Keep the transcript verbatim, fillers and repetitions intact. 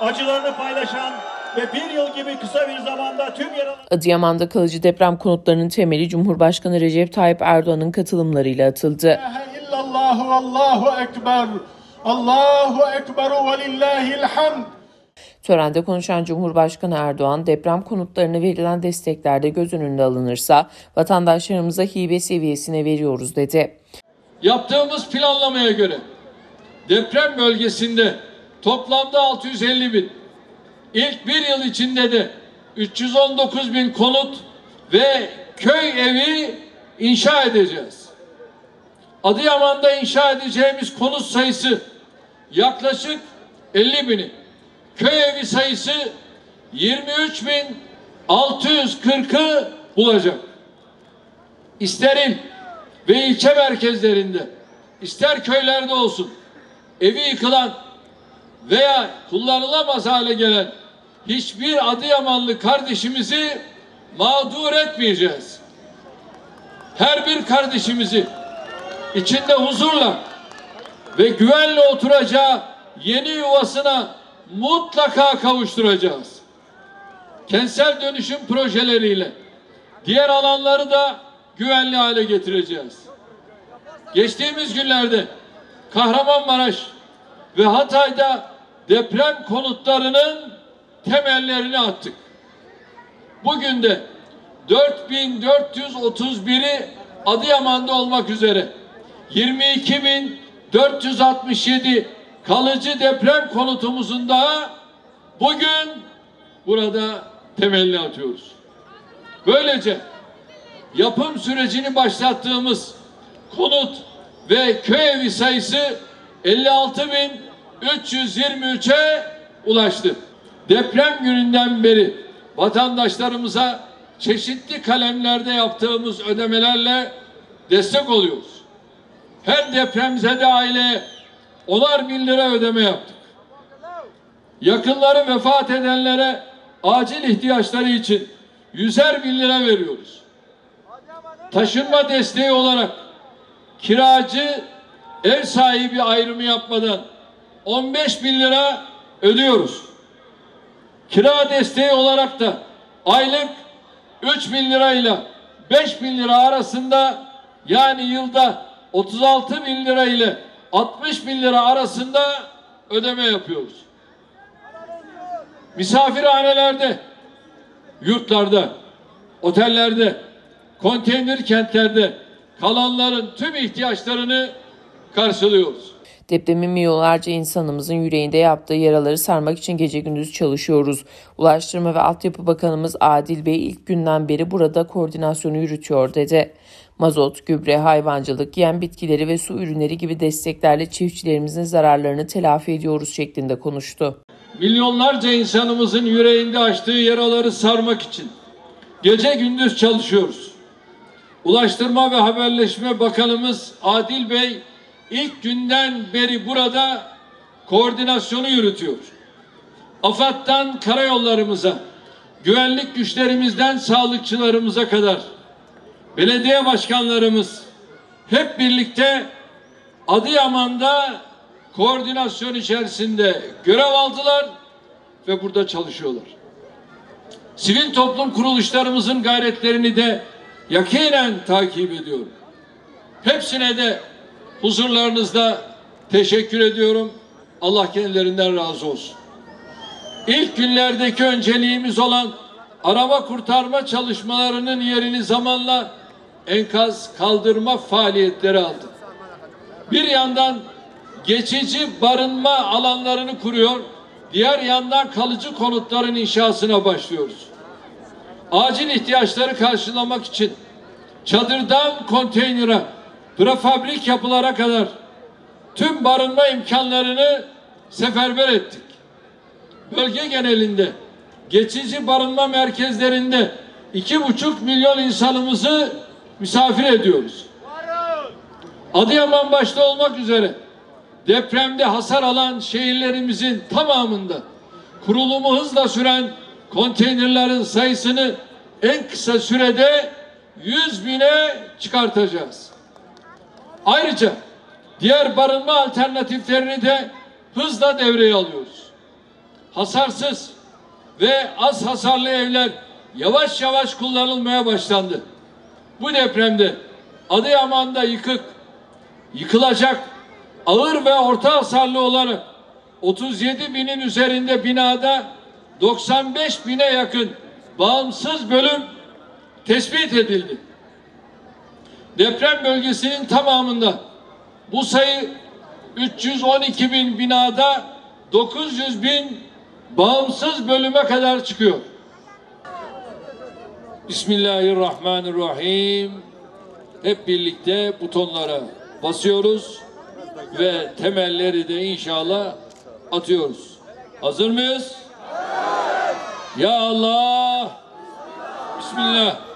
acılarını paylaşan ve bir yıl gibi kısa bir zamanda tüm yaralı... Adıyaman'da kalıcı deprem konutlarının temeli Cumhurbaşkanı Recep Tayyip Erdoğan'ın katılımlarıyla atıldı. Allahu Allahu Ekber, Allahu Ekber ve lillahil hamd. Törende konuşan Cumhurbaşkanı Erdoğan, deprem konutlarına verilen desteklerde göz önünde alınırsa vatandaşlarımıza hibe seviyesine veriyoruz dedi. Yaptığımız planlamaya göre deprem bölgesinde toplamda altı yüz elli bin, ilk bir yıl içinde de üç yüz on dokuz bin konut ve köy evi inşa edeceğiz. Adıyaman'da inşa edeceğimiz konut sayısı yaklaşık elli bini. Köy evi sayısı yirmi üç bin altı yüz kırkı bulacak. İster il ve ilçe merkezlerinde, ister köylerde olsun, evi yıkılan veya kullanılamaz hale gelen hiçbir Adıyamanlı kardeşimizi mağdur etmeyeceğiz. Her bir kardeşimizi içinde huzurla ve güvenle oturacağı yeni yuvasına mutlaka kavuşturacağız. Kentsel dönüşüm projeleriyle diğer alanları da güvenli hale getireceğiz. Geçtiğimiz günlerde Kahramanmaraş ve Hatay'da deprem konutlarının temellerini attık. Bugün de dört bin dört yüz otuz biri Adıyaman'da olmak üzere yirmi iki bin dört yüz altmış yedi kalıcı deprem konutumuzun da bugün burada temelini atıyoruz. Böylece yapım sürecini başlattığımız konut ve köy evi sayısı elli altı bin üç yüz yirmi üçe ulaştı. Deprem gününden beri vatandaşlarımıza çeşitli kalemlerde yaptığımız ödemelerle destek oluyoruz. Her depremzede aileye onar bin lira ödeme yaptık. Yakınları vefat edenlere acil ihtiyaçları için yüzer bin lira veriyoruz. Taşınma desteği olarak kiracı ev sahibi ayrımı yapmadan on beş bin lira ödüyoruz. Kira desteği olarak da aylık üç bin lirayla beş bin lira arasında, yani yılda otuz altı bin lira ile altmış bin lira arasında ödeme yapıyoruz. Misafirhanelerde, yurtlarda, otellerde, konteyner kentlerde kalanların tüm ihtiyaçlarını karşılıyoruz. Depremin milyonlarca insanımızın yüreğinde yaptığı yaraları sarmak için gece gündüz çalışıyoruz. Ulaştırma ve Altyapı Bakanımız Adil Bey ilk günden beri burada koordinasyonu yürütüyor dedi. Mazot, gübre, hayvancılık, yem bitkileri ve su ürünleri gibi desteklerle çiftçilerimizin zararlarını telafi ediyoruz şeklinde konuştu. Milyonlarca insanımızın yüreğinde açtığı yaraları sarmak için gece gündüz çalışıyoruz. Ulaştırma ve Haberleşme Bakanımız Adil Bey ilk günden beri burada koordinasyonu yürütüyor. AFAD'dan karayollarımıza, güvenlik güçlerimizden sağlıkçılarımıza kadar belediye başkanlarımız hep birlikte Adıyaman'da koordinasyon içerisinde görev aldılar ve burada çalışıyorlar. Sivil toplum kuruluşlarımızın gayretlerini de yakinen takip ediyorum. Hepsine de huzurlarınızda teşekkür ediyorum. Allah kendilerinden razı olsun. İlk günlerdeki önceliğimiz olan arama kurtarma çalışmalarının yerini zamanla enkaz kaldırma faaliyetleri aldı. Bir yandan geçici barınma alanlarını kuruyor, diğer yandan kalıcı konutların inşasına başlıyoruz. Acil ihtiyaçları karşılamak için çadırdan konteynere, prefabrik yapılara kadar tüm barınma imkanlarını seferber ettik. Bölge genelinde geçici barınma merkezlerinde iki buçuk milyon insanımızı misafir ediyoruz. Adıyaman başta olmak üzere depremde hasar alan şehirlerimizin tamamında kurulumu hızla süren konteynerlerin sayısını en kısa sürede yüz bine çıkartacağız. Ayrıca diğer barınma alternatiflerini de hızla devreye alıyoruz. hasarsız ve az hasarlı evler yavaş yavaş kullanılmaya başlandı. Bu depremde Adıyaman'da yıkık, yıkılacak ağır ve orta hasarlı olarak otuz yedi binin üzerinde binada doksan beş bine yakın bağımsız bölüm tespit edildi. Deprem bölgesinin tamamında bu sayı üç yüz on iki bin binada dokuz yüz bin bağımsız bölüme kadar çıkıyor. Bismillahirrahmanirrahim. Hep birlikte butonlara basıyoruz ve temelleri de inşallah atıyoruz. Hazır mıyız? Ya Allah! Bismillah!